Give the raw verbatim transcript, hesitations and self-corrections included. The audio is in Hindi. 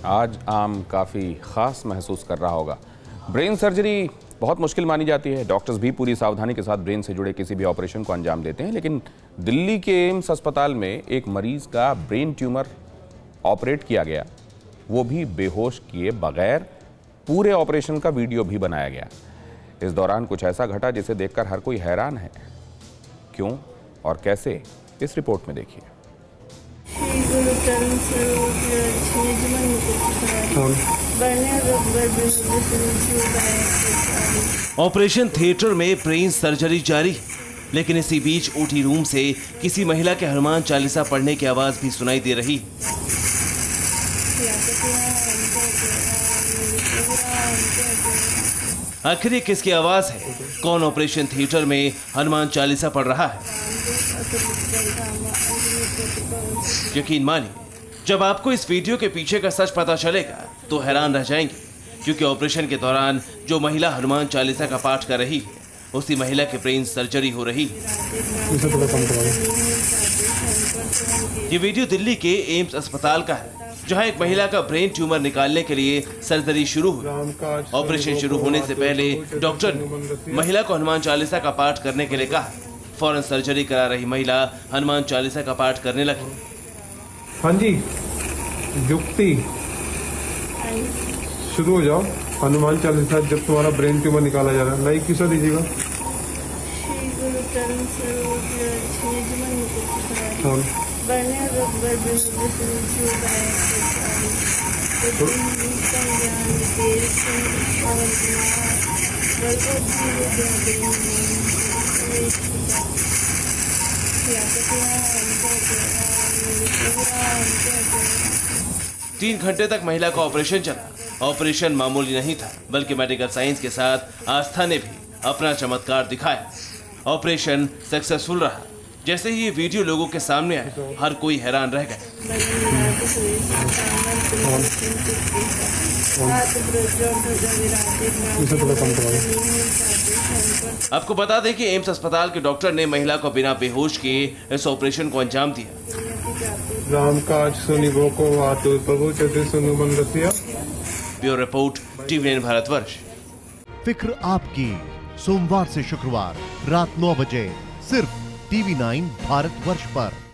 आज आम काफ़ी ख़ास महसूस कर रहा होगा। ब्रेन सर्जरी बहुत मुश्किल मानी जाती है। डॉक्टर्स भी पूरी सावधानी के साथ ब्रेन से जुड़े किसी भी ऑपरेशन को अंजाम देते हैं, लेकिन दिल्ली के एम्स अस्पताल में एक मरीज का ब्रेन ट्यूमर ऑपरेट किया गया, वो भी बेहोश किए बगैर। पूरे ऑपरेशन का वीडियो भी बनाया गया। इस दौरान कुछ ऐसा घटा जिसे देखकर हर कोई हैरान है। क्यों और कैसे, इस रिपोर्ट में देखिए। ऑपरेशन थिएटर में ब्रेन सर्जरी जारी, लेकिन इसी बीच ओटी रूम से किसी महिला के हनुमान चालीसा पढ़ने की आवाज भी सुनाई दे रही। आखिर ये किसकी आवाज है? कौन ऑपरेशन थिएटर में हनुमान चालीसा पढ़ रहा है? यकीन मानिए, जब आपको इस वीडियो के पीछे का सच पता चलेगा तो हैरान रह जाएंगे, क्योंकि ऑपरेशन के दौरान जो महिला हनुमान चालीसा का पाठ कर रही है, उसी महिला के ब्रेन सर्जरी हो रही है। ये वीडियो दिल्ली के एम्स अस्पताल का है, जहां एक महिला का ब्रेन ट्यूमर निकालने के लिए सर्जरी शुरू हुई। ऑपरेशन शुरू होने से पहले डॉक्टर ने महिला को हनुमान चालीसा का पाठ करने के लिए कहा। फौरन सर्जरी करा रही महिला हनुमान चालीसा का पाठ करने लगी। हाँ जी, युक्ति शुरू हो जाओ। हनुमान चालीसा जब तुम्हारा ब्रेन ट्यूमर निकाला जा रहा है। लाइक किसा दीजिएगा। तीन घंटे तक महिला का ऑपरेशन चला। ऑपरेशन मामूली नहीं था, बल्कि मेडिकल साइंस के साथ आस्था ने भी अपना चमत्कार दिखाया। ऑपरेशन सक्सेसफुल रहा। जैसे ही ये वीडियो लोगों के सामने आया, हर कोई हैरान रह गया। आपको बता दें कि एम्स अस्पताल के डॉक्टर ने महिला को बिना बेहोश किए इस ऑपरेशन को अंजाम दिया। राम काज सुनी वो को आतुर प्रभु चतुर सुनु मन रसिया। Bureau report, TV nine Bharatvarsh. फिक्र आपकी, सोमवार से शुक्रवार रात नौ बजे सिर्फ टीवी नाइन भारतवर्ष पर।